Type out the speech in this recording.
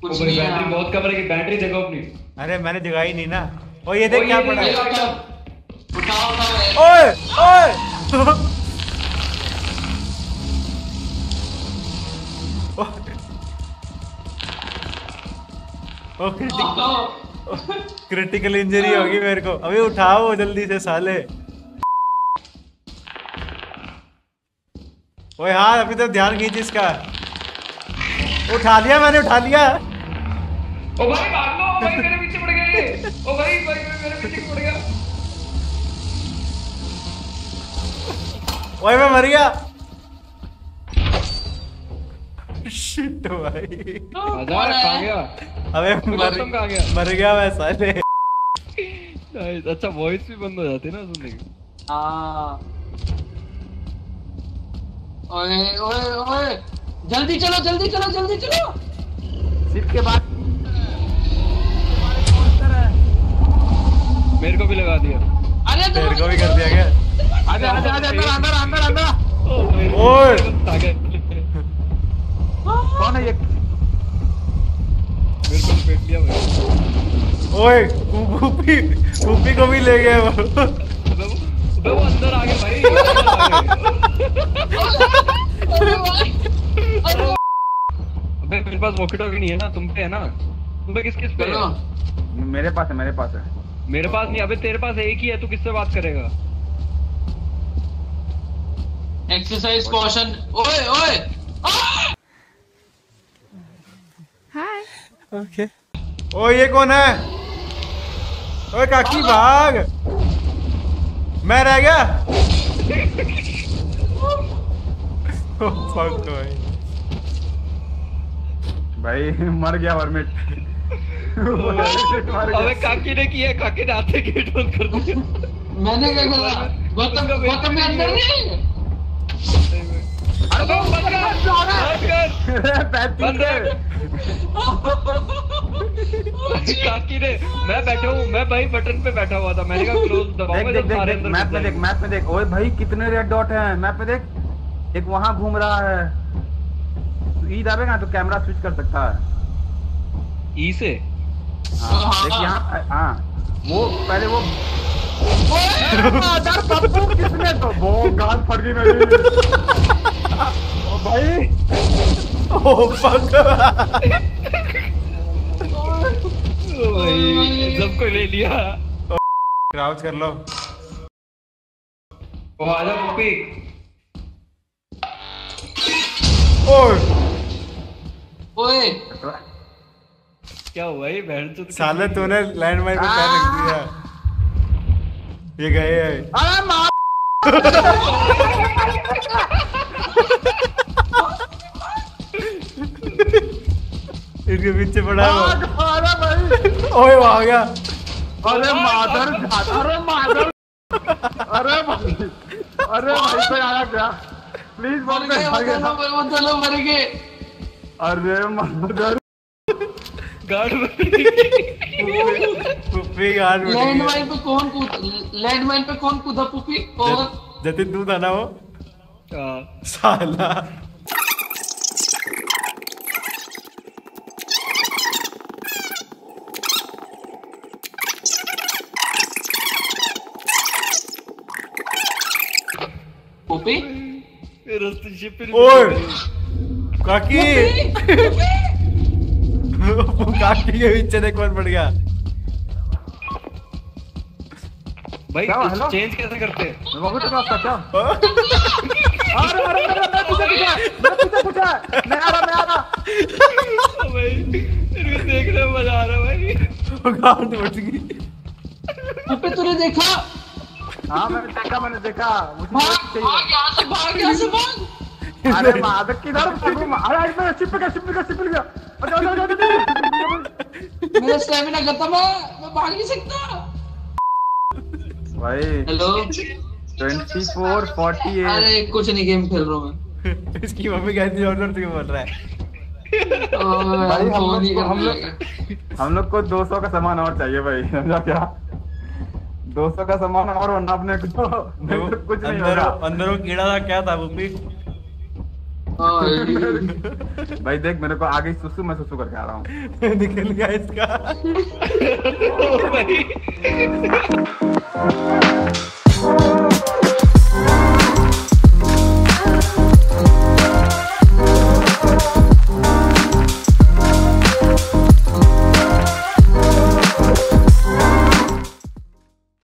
कुछ नहीं है। बैटरी बहुत कम रहेगी, बैटरी जगह अपनी। अरे मैंने जगाई नहीं ना। और ये देख क्या पड़ा है। उठाओ ओए ओए ओ क्रिटिकल इंजरी होगी मेरे को। अभी उठाओ जल्दी से साले। ओए हाँ अभी तो ध्यान खींच इसका। उठा लिया मैंने, उठा लिया। ओ भाई भाग लो, ओ भाई मेरे पीछे पड़ गया ये। ओ भाई मेरे पीछे पड़ गया। ओए मैं मर गया। शिट भाई। मजा कहाँ गया? अबे मर गया मैं साले। अच्छा वॉइस भी बंद हो जाती है ना सुनने की। ओए ओए ओए जल्दी चलो जल्दी चलो जल्दी चलो। सिप के बाद मेरे को भी लगा दिया। अरे तेरे को भी कर दिया क्या? आजा आजा आजा अंदर अंदर अंदर अंदर। ओए कौन है ये? मेरे को पेट लिया भाई। ओए ऊपी को भी ले गए वो। वो अंदर आ गया भाई। अबे मेरे पास वॉकी टॉकी नहीं है ना, तुम पे है ना? तुम पे किस पे है? मेरे पास है मेरे पास है। मेरे पास नहीं। अबे तेरे पास एक ही है, तू किससे बात करेगा? Exercise caution. ओए ओए हाय। ओके। ओ ये कौन है? ओए काकी भाग। मैं रह गया। फक भाई मर गया वर्मिट। अबे काकी ने किया, काकी ने आते गेट बंद कर दिया। मैंने क्या करा? गौतम में अंदर नहीं। अबे बंद कर। काकी ने, मैं बैठा हूँ, मैं भाई बटन पे बैठा हुआ था, मैंने कहा क्लोज दबाऊंगा जब सारे अंदर। मैप में देख। ओए भाई कितने रेड डॉट हैं मैप में देख। एक वहां घूम रहा है। ई दबाएगा तो कैमरा स्विच कर सकता है। ई से? देख यहाँ। हाँ वो पहले वो पप्पू किसने तो वो गाल फट गई मेरी। ओ भाई ओ फक। सबको ले लिया। क्राउच कर लो। ओ आजा पुप्पी। ओए ओए क्या हुआ ये बहन चोद? साले तूने लैंडमाइन पे पैर रख दिया। ये गए है। अरे मार। इनके पीछे पड़ा है वो। अरे भाई ओए वो आ गया। अरे मादर अरे मादर। अरे भाई तो आया क्या? प्लीज मर गए मर गए। अरे मादर। Guard puppy guard. लैंडमाइन पे कौन कूदा? पुप्पी और जतिन तू था ना वो? साला पुप्पी। ओए काकी। काकी के पीछे देख कौन पड़ गया भाई। हेलो चेंज कैसे करते हैं? क्या? अरे मैं पूछा मैं आ रहा। भाई देखने में मजा आ रहा है भाई। गार्ड उठ गई। पुप्पी तूने देखा? हाँ मैंने देखा। भाग यहाँ से भाग। अरे मादक किधर? अरे शिप गया। मेरा स्टैमिना खत्म है, मैं भाग नहीं सकता भाई। हेलो 2448। अरे कुछ नहीं, गेम खेल रहा हूँ मैं। इसकी मम्मी कहती है ऑनर क्यों बोल रहा है? भाई हम लोग को 200 का सामान और चाहिए भाई। समझा क्या? 200 का सामान और वरना अपने कुछ नहीं होगा। अंदर वो कीड़ा था, क्या था पुप्पी? भाई देख मेरे को आगे सुसु मैं सुसु करके आ रहा हूँ। निकल गया इसका। ओ भाई